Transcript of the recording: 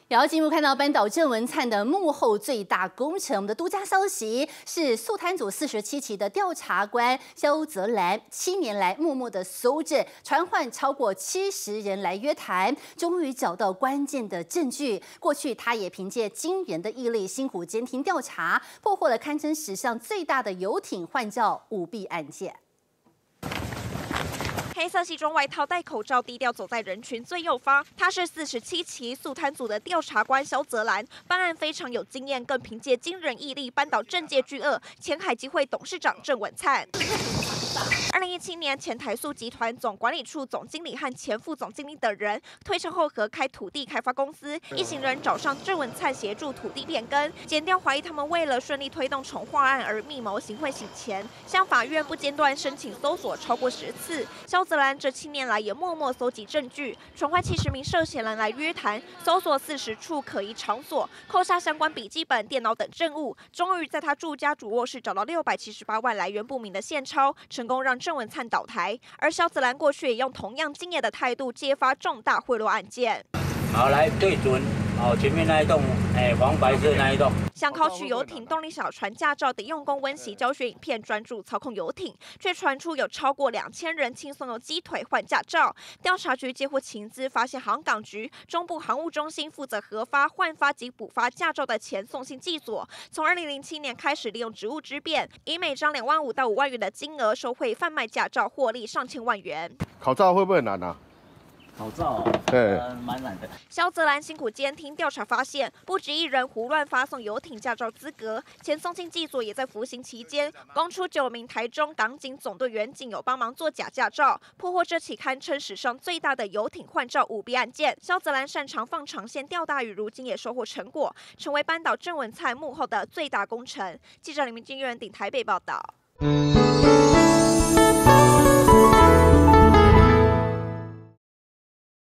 也要进入看到扳倒郑文灿的幕后最大功臣。我们的独家消息是，肃贪组47期的调查官萧泽兰7年来默默的搜证，传唤超过70人来约谈，终于找到关键的证据。过去他也凭借惊人的毅力，辛苦监听调查，破获了堪称史上最大的游艇换照舞弊案件。 黑色西装外套，戴口罩，低调走在人群最右方。他是47期肃贪组的调查官萧泽兰，办案非常有经验，更凭借惊人毅力扳倒政界巨鳄前海基会董事长郑文灿。 2017年，前台塑集团总管理处总经理和前副总经理等人退场后合开土地开发公司，一行人找上郑文灿协助土地变更。检调怀疑他们为了顺利推动重划案而密谋行贿洗钱，向法院不间断申请搜索超过10次。萧泽兰这7年来也默默搜集证据，传唤70名涉嫌人来约谈，搜索40处可疑场所，扣下相关笔记本、电脑等证物，终于在他住家主卧室找到678万来源不明的现钞，成功让郑文灿倒台。而萧泽兰过去也用同样敬业的态度揭发重大贿赂案件。 好，来对准前面那一栋，黄白色那一栋。 想考取游艇动力小船驾照的用功温习教学影片，专注操控游艇，却传出有超过2000人轻松用鸡腿换驾照。调查局接获情资，发现航港局中部航务中心负责核发、换发及补发驾照的前送信记所，从2007年开始利用职务之便，以每张2万5到5万元的金额收贿贩卖驾照，获利上千万元。 考照会不会难啊？ 考照，蛮难的。 萧泽兰辛苦监听调查，发现不止一人胡乱发送游艇驾照资格，前送信记所也在服刑期间供出9名台中港警总队员警友帮忙做假驾照，破获这起堪称史上最大的游艇换照舞弊案件。萧泽兰擅长放长线钓大鱼，如今也收获成果，成为扳倒郑文灿幕后的最大功臣。记者李明金、岳仁鼎台北报道。